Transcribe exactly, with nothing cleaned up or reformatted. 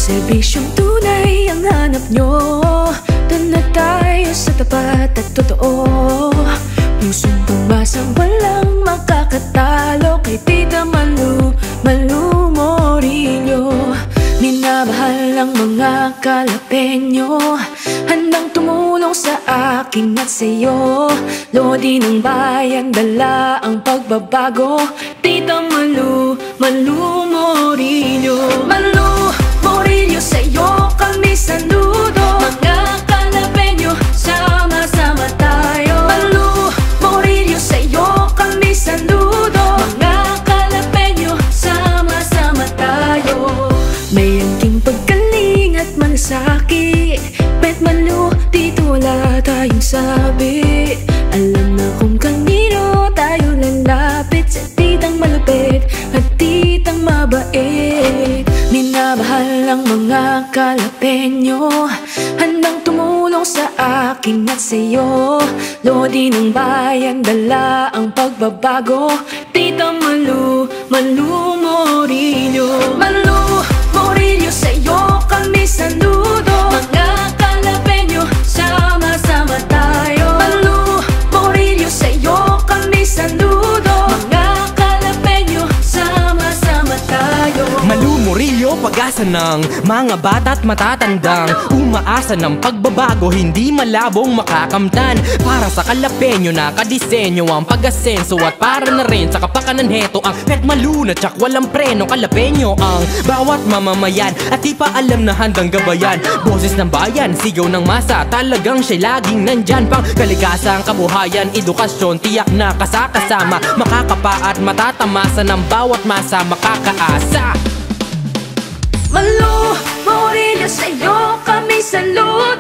Serbisyong tunay ang hanap nyo. Doon na tayo sa tapat at totoo. Pusong pagmasang walang makakatalo kay Tita Malu, Malu Morillo. Minamahal ang mga Kalapeño, handang tumulong sa akin at sa'yo. Lodi ng bayan, dala ang pagbabago. Tita Malu, Malu Morillo. Malu Morillo, sa'yo kami saludo. Mga Kalapeño, sama-sama tayo. Malu Morillo, sa'yo kami saludo. Mga Kalapeño, sama-sama tayo. May angking paggaling at malasakit. Bet Malu, dito wala tayong sabit. Alam na kung kanino tayo lalapit. Sa titang malupit at titang mabait. Minamahal ang mga Kalapeño, handang tumulong sa akin at sa'yo. Lodi ng bayan, dala ang pagbabago. Tita Malu, Malu Morillo. Malu Morillo, sa'yo kami saludo. Mga Kalapeño, sama-sama tayo. Malu Morillo, sa'yo kami saludo. Mga Kalapeño, sama-sama tayo. Malu Morillo, pag-asa ng mga bata't matatandang umaasa ng pagbabago, hindi malabong makakamtan. Para sa Kalapeño na kadisenyo ang pag-asenso, at para na rin sa kapakanan heto ang Bet Malu na tsak walang preno. Kalapeño ang bawat mamamayan at di pa alam na handang gabayan. Boses ng bayan, sigaw ng masa, talagang siya laging nandyan. Pang kaligasang kabuhayan, edukasyon, tiyak na kasakasama. Makakapa at matatamasa ng bawat masa, makakaasa. Malu Morillo, sa'yo kami saludo.